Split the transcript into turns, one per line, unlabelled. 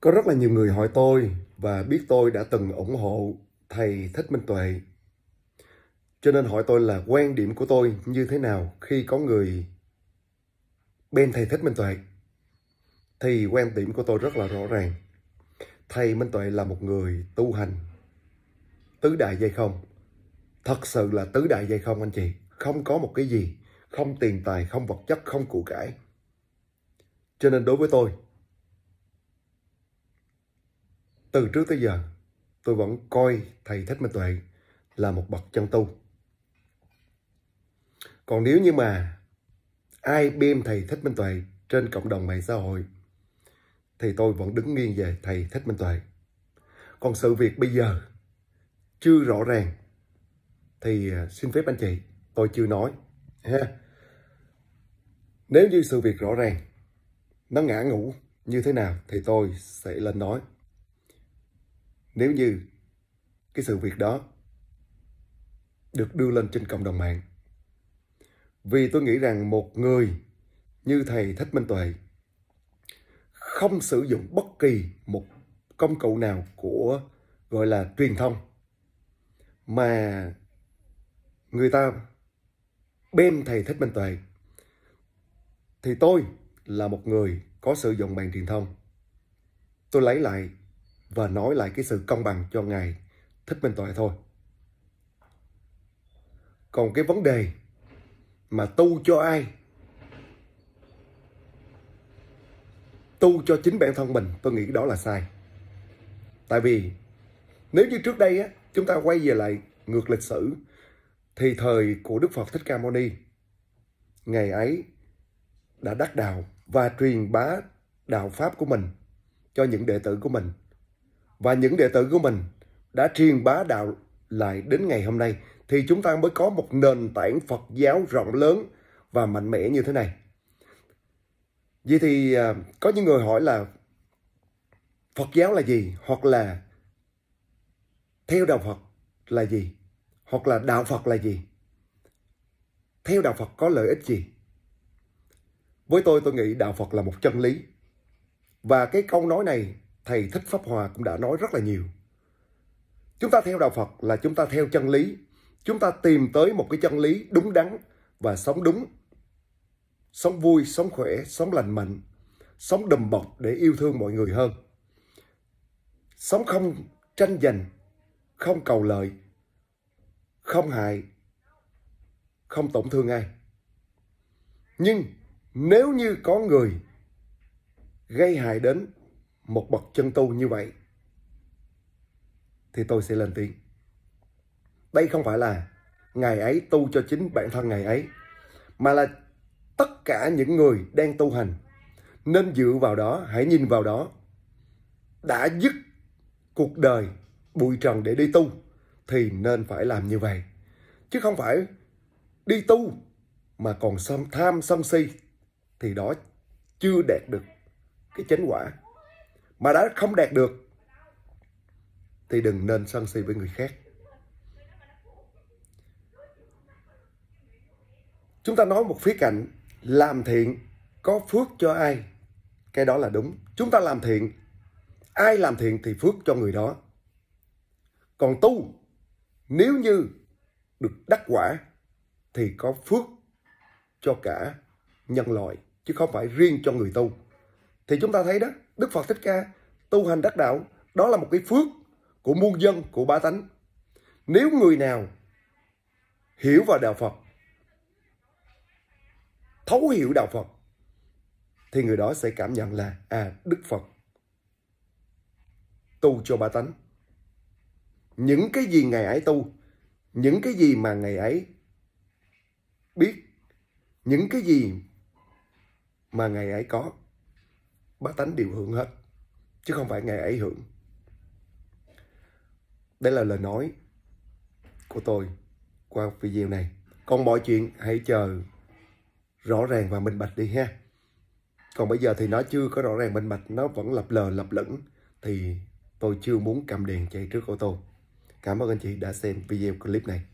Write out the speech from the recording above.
Có rất là nhiều người hỏi tôi và biết tôi đã từng ủng hộ thầy Thích Minh Tuệ. Cho nên hỏi tôi là quan điểm của tôi như thế nào khi có người bên thầy Thích Minh Tuệ. Thì quan điểm của tôi rất là rõ ràng. Thầy Minh Tuệ là một người tu hành tứ đại giai không. Thật sự là tứ đại giai không anh chị. Không có một cái gì, không tiền tài, không vật chất, không của cải. Cho nên đối với tôi, từ trước tới giờ, tôi vẫn coi thầy Thích Minh Tuệ là một bậc chân tu. Còn nếu như mà ai bêm thầy Thích Minh Tuệ trên cộng đồng mạng xã hội thì tôi vẫn đứng nghiêng về thầy Thích Minh Tuệ. Còn sự việc bây giờ chưa rõ ràng thì xin phép anh chị, tôi chưa nói ha. Nếu như sự việc rõ ràng, nó ngã ngũ như thế nào thì tôi sẽ lên nói. Nếu như cái sự việc đó được đưa lên trên cộng đồng mạng. Vì tôi nghĩ rằng một người như thầy Thích Minh Tuệ không sử dụng bất kỳ một công cụ nào của gọi là truyền thông mà người ta bêm thầy Thích Minh Tuệ, thì tôi là một người có sử dụng mạng truyền thông. Tôi lấy lại và nói lại cái sự công bằng cho ngài Thích Minh Tuệ thôi. Còn cái vấn đề mà tu cho ai, tu cho chính bản thân mình, tôi nghĩ đó là sai. Tại vì nếu như trước đây chúng ta quay về lại ngược lịch sử thì thời của Đức Phật Thích Ca Mâu Ni, ngày ấy đã đắc đạo và truyền bá đạo pháp của mình cho những đệ tử của mình. Và những đệ tử của mình đã truyền bá đạo lại đến ngày hôm nay thì chúng ta mới có một nền tảng Phật giáo rộng lớn và mạnh mẽ như thế này. Vậy thì có những người hỏi là Phật giáo là gì? Hoặc là theo đạo Phật là gì? Hoặc là đạo Phật là gì? Theo đạo Phật có lợi ích gì? Với tôi nghĩ đạo Phật là một chân lý. Và cái câu nói này thầy Thích Pháp Hòa cũng đã nói rất là nhiều. Chúng ta theo đạo Phật là chúng ta theo chân lý. Chúng ta tìm tới một cái chân lý đúng đắn và sống đúng. Sống vui, sống khỏe, sống lành mạnh. Sống đùm bọc để yêu thương mọi người hơn. Sống không tranh giành, không cầu lợi, không hại, không tổn thương ai. Nhưng nếu như có người gây hại đến một bậc chân tu như vậy thì tôi sẽ lên tiếng. Đây không phải là ngài ấy tu cho chính bản thân ngài ấy, mà là tất cả những người đang tu hành nên dựa vào đó, hãy nhìn vào đó. Đã dứt cuộc đời bụi trần để đi tu thì nên phải làm như vậy. Chứ không phải đi tu mà còn tham sân si thì đó chưa đạt được cái chánh quả. Mà đã không đạt được thì đừng nên sân si với người khác. Chúng ta nói một khía cạnh làm thiện có phước cho ai, cái đó là đúng. Chúng ta làm thiện, ai làm thiện thì phước cho người đó. Còn tu, nếu như được đắc quả thì có phước cho cả nhân loại, chứ không phải riêng cho người tu. Thì chúng ta thấy đó, Đức Phật Thích Ca tu hành đắc đạo, đó là một cái phước của muôn dân, của bá tánh. Nếu người nào hiểu vào đạo Phật, thấu hiểu đạo Phật, thì người đó sẽ cảm nhận là Đức Phật tu cho bá tánh. Những cái gì ngài ấy tu, những cái gì mà ngài ấy biết, những cái gì mà ngài ấy có, bá tánh đều hưởng hết, chứ không phải ngài ấy hưởng. Đây là lời nói của tôi qua video này. Còn mọi chuyện hãy chờ rõ ràng và minh bạch đi ha. Còn bây giờ thì nó chưa có rõ ràng minh bạch, nó vẫn lập lờ lập lửng, thì tôi chưa muốn cầm đèn chạy trước ô tô. Cảm ơn anh chị đã xem video clip này.